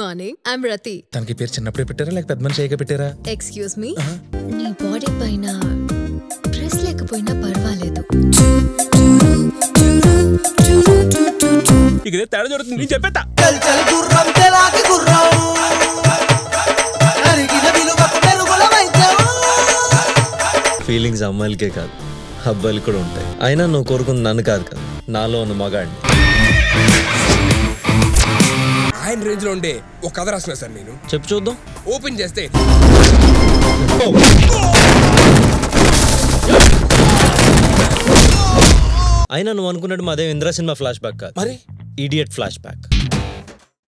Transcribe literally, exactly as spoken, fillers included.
Morning I'm రతి. తనకి పేరు చిన్నప్పుడే పెట్టారా లేక పెద్ద మనిషి అయ్యాక పెట్టారా? ఎక్స్క్యూజ్ మీ, నీ బాడీ పైన డ్రెస్ లేకపోయినా పర్వాలేదు. ఇక తేడా జరుగుతుంది నేను చెప్పేస్తా. ఫీలింగ్స్ అమ్మాయిలకే కాదు అబ్బాయిలు కూడా ఉంటాయి. అయినా నువ్వు కోరుకుంది నన్ను కాదు కదా, నాలో ఉన్న మగాడిని. ఆయన రేంజ్ లో ఉండే ఒక కథ రాసిన సార్ నేను. చెప్పు చూద్దాం. ఓపెన్ చేస్తే అయినా నువ్వు అనుకున్నట్టు మాదే ఇంద్ర సినిమా ఫ్లాష్ బ్యాక్ కాదు, మరి ఇడియట్ ఫ్లాష్ బ్యాక్.